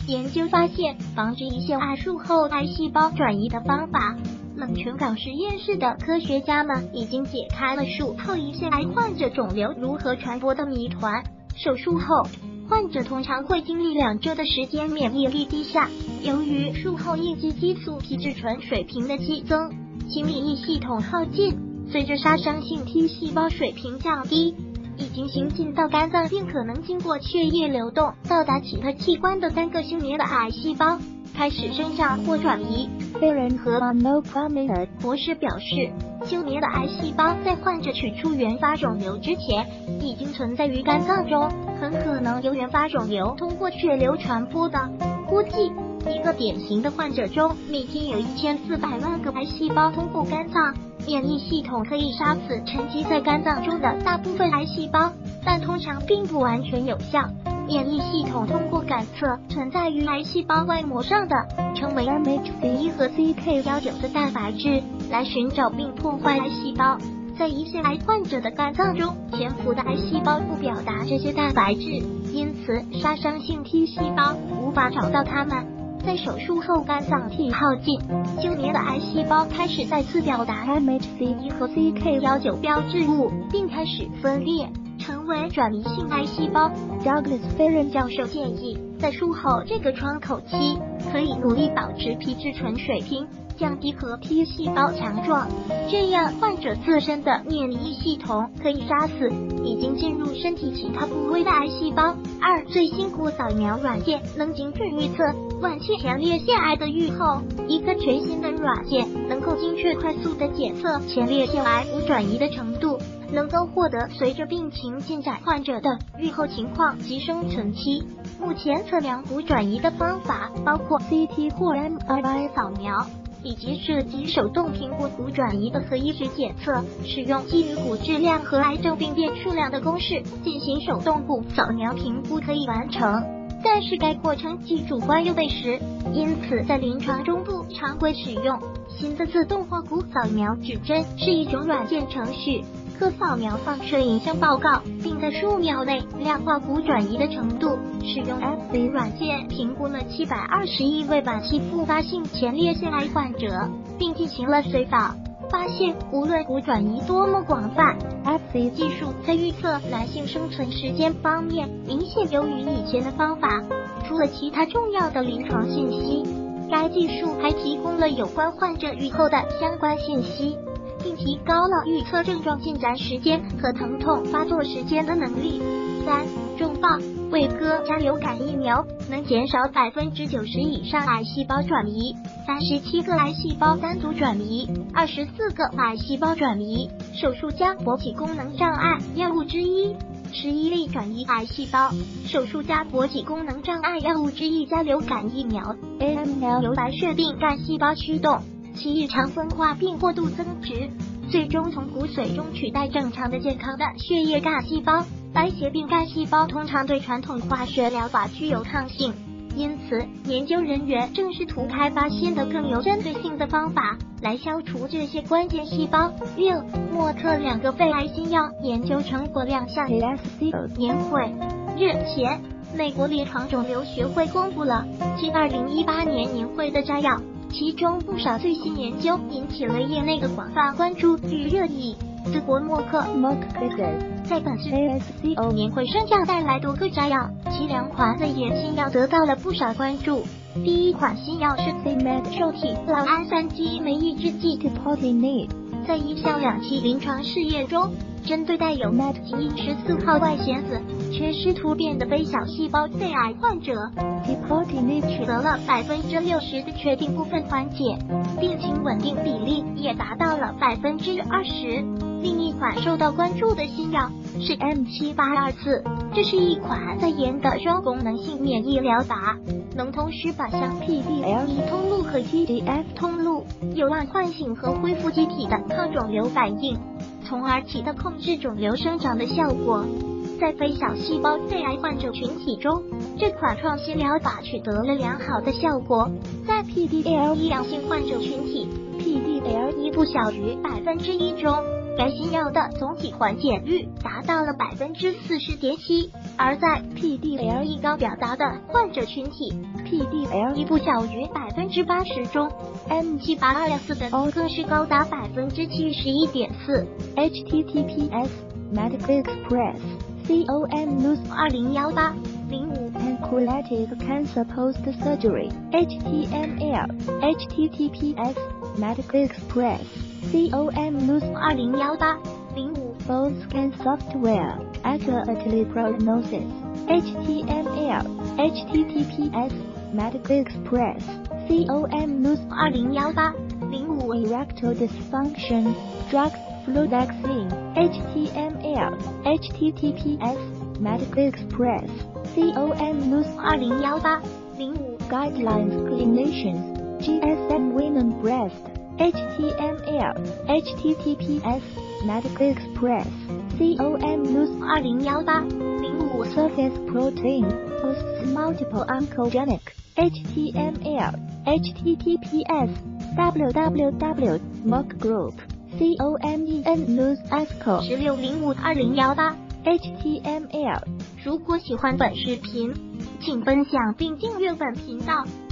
研究发现，防止胰腺癌术后癌细胞转移的方法。冷泉港实验室的科学家们已经解开了术后胰腺癌患者肿瘤如何传播的谜团。手术后，患者通常会经历2周的时间免疫力低下，由于术后应激激素皮质醇水平的激增，其免疫系统耗尽，随着杀伤性 T 细胞水平降低，已经行进到肝脏并可能经过血液流动到达其他器官的单个休眠的癌细胞开始生长或转移。 被人和 No Prominent 博士表示，休眠的癌细胞在患者取出原发肿瘤之前，已经存在于肝脏中，很可能由原发肿瘤通过血流传播的。估计一个典型的患者中，每天有1400万个癌细胞通过肝脏。免疫系统可以杀死沉积在肝脏中的大部分癌细胞，但通常并不完全有效。免疫系统通过感测存在于癌细胞外膜上的称为 MHC1 和 CK19 的蛋白质，来寻找并破坏癌细胞。在胰腺癌患者的肝脏中潜伏的癌细胞不表达这些蛋白质，因此杀伤性 T 细胞无法找到它们。在手术后，肝脏体耗尽，休眠的癌细胞开始再次表达 MHC1 和 CK19 标志物，并开始分裂，成为转移性癌细胞。Douglas 菲人教授建议，在术后这个窗口期，可以努力保持皮质醇水平，降低和 T 细胞强壮，这样患者自身的免疫系统可以杀死已经进入身体其他部位的癌细胞。2. 最新骨扫描软件能精准预测晚期前列腺癌的预后。一个全新的软件能够精确快速地检测前列腺癌无转移的程度，能够获得随着病情进展患者的预后情况及生存期。目前测量骨转移的方法包括 CT 或 MRI 扫描，以及涉及手动评估骨转移的核移植检测，使用基于骨质量和癌症病变数量的公式进行手动骨扫描评估可以完成，但是该过程既主观又费时，因此在临床中不常规使用。新的自动化骨扫描指针是一种软件程序，可扫描放射影像报告，并在数秒内量化骨转移的程度。使用 FC 软件评估了721位晚期复发性前列腺癌患者，并进行了随访，发现无论骨转移多么广泛， FC 技术在预测男性生存时间方面明显优于以前的方法。除了其他重要的临床信息，该技术还提供了有关患者预后的相关信息，并提高了预测症状进展时间和疼痛发作时间的能力。3. 重磅，伟哥加流感疫苗能减少90%以上癌细胞转移，37个癌细胞单独转移，24个癌细胞转移。手术加勃起功能障碍药物之一，11例转移癌细胞。手术加勃起功能障碍药物之一加流感疫苗 AML 由白血病干细胞驱动，其异常分化并过度增殖，最终从骨髓中取代正常的健康的血液干细胞。白血病干细胞通常对传统化学疗法具有抗性，因此研究人员正试图开发新的更有针对性的方法来消除这些关键细胞。6. 莫特2个肺癌新药研究成果亮相 ASCO 年会。日前，美国临床肿瘤学会公布了其2018年年会的摘要，其中不少最新研究引起了业内的广泛关注与热议。德国默克在本次 ASCO 年会上将带来多个摘要，其2款肺炎新药得到了不少关注。第一款新药是 CMED 受体酪氨酸基酶抑制剂 Tepotinib， 在1项2期临床试验中，针对带有 MET 基因14号外显子缺失突变的非小细胞肺癌患者 ，Tepotinib 取得了60%的确定部分缓解，病情稳定比例也达到了20%。另一款受到关注的新药是 M7824， 这是一款在研的双功能性免疫疗法，能同时靶向 PDL1 通路和 TGF 通路，有望唤醒和恢复机体的抗肿瘤反应，从而起到控制肿瘤生长的效果。在非小细胞肺癌患者群体中，这款创新疗法取得了良好的效果。在 PDL1 阳性患者群体 ，PDL1 不小于1%中，该新药的总体缓解率达到了40.7%。 而在 PDL-1 高表达的患者群体 ，PDL-1 不小于80%中 ，M782-4 的更是高达71.4%。 https Medical Express com news 2018-05 Pancreatic Cancer Post Surgery HTML https Medical Express com news 2018-05 Both scan software accurately prognosis HTML https Medical Express com news 2018-05 Erectile dysfunction drugs flu vaccine HTML https Medical Express com news 2018-05 Guidelines Clinicians GSM Women Breast HTML https Medical Express com news 2018-05 Surface protein hosts multiple oncogenic HTML https www.mockgroup.com news article 1605-2018 HTML 如果喜欢本视频，请分享并订阅本频道。